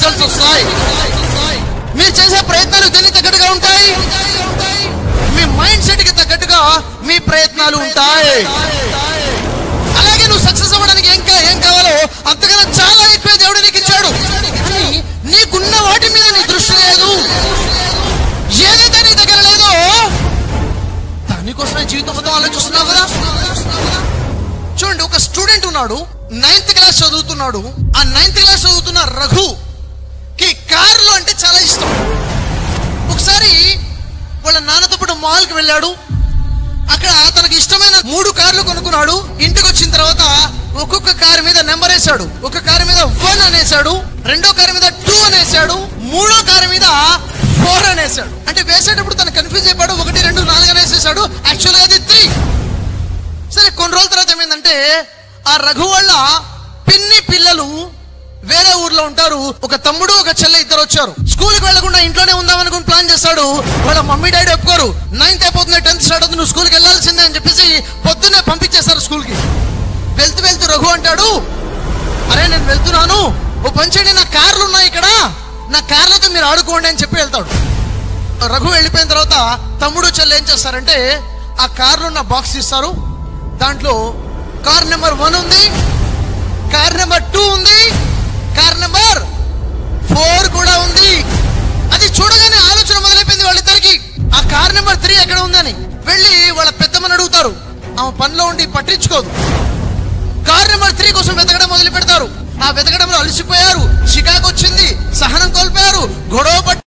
Results వస్తాయి. మీరు చేసే ప్రయత్నాలు దేనికి తగ్గట్టుగా ఉంటాయి? మీ మైండ్ సెట్ కి తగ్గట్టుగా మీ ప్రయత్నాలు ఉంటాయి. అలాగే నువ్వు సక్సెస్ అవ్వడానికి ఏం కావాలో అంతకన్నా చాలా ఎక్కువ దేవుడు నీకు ఇచ్చాడు. కానీ నీకున్న వాటి మీద నీ దృష్టి లేదు. ఏదైతే నీ దగ్గర లేదో దానికోసమే జీవితం మొత్తం ఆలోచిస్తున్నావు కదా. చూడండి, ఒక స్టూడెంట్ ఉన్నాడు, 9th క్లాస్ చదువుతున్నాడు. ఆ 9th క్లాస్ చదువుతున్న రఘుకి కార్లు అంటే చాలా ఇష్టం. ఒకసారి వాళ్ళ నాన్నతో పాటు మాల్కి వెళ్ళాడు. అక్కడ తనకి ఇష్టమైన 3 కార్లు కొనుక్కున్నాడు. ఇంటికి వచ్చిన తర్వాత ఒక్కొక్క కారు మీద నెంబర్ వేశాడు. ఒక కారు మీద 1 అనేసాడు, రెండో కారు మీద 2 అనేసాడు, మూడో కారు మీద 4 అనేసాడు. అంటే వేసేటప్పుడు తను కన్ఫ్యూజ్ అయిపోయాడు. 1, 2, 4 అనేసేసాడు. యాక్చువల్గా అది 3. సరే, కొన్ని రోజుల తర్వాత ఏమైందంటే ఆ రఘు వాళ్ళ పిన్ని పిల్లలు వేరే ఊర్లో ఉంటారు. ఒక తమ్ముడు ఒక చెల్లె ఇద్దరు వచ్చారు. స్కూల్కి వెళ్లకుండా ఇంట్లోనే ఉందామనుకుని ప్లాన్ చేస్తాడు. వాళ్ళ మమ్మీ డాడీ ఒప్పుకోరు. 9th అయిపోతుంది, 10th స్టార్ట్ అవుతుంది, నువ్వు స్కూల్కి వెళ్ళాల్సిందే అని చెప్పేసి పొద్దున్నే పంపించేస్తారు స్కూల్కి. వెళ్తూ రఘు అంటాడు, అరే నేను వెళ్తున్నాను, ఓ పని చేయండి, నా కార్లు ఉన్నాయి ఇక్కడ, నా కార్లతో మీరు ఆడుకోండి అని చెప్పి వెళ్తాడు. రఘు వెళ్ళిపోయిన తర్వాత తమ్ముడు చెల్లె ఏం చేస్తారంటే ఆ కార్లు ఉన్న బాక్స్ ఇస్తారు. దాంట్లో కార్ నెంబర్ 1 ఉంది, కార్ నెంబర్ 2 ఉంది, కార్ నెంబర్ 4 కూడా ఉంది. అది చూడగానే ఆలోచన మొదలైపోయింది వాళ్ళిద్దరికి, ఆ కార్ నెంబర్ 3 ఎక్కడ ఉందని. వెళ్ళి వాళ్ళ పెద్దమ్మని అడుగుతారు. ఆమె పనిలో ఉండి పట్టించుకోదు. కార్ నెంబర్ 3 కోసం వెతకడం మొదలు పెడతారు. ఆ వెతకడంలో అలసిపోయారు, చికాకు వచ్చింది, సహనం కోల్పోయారు, గొడవ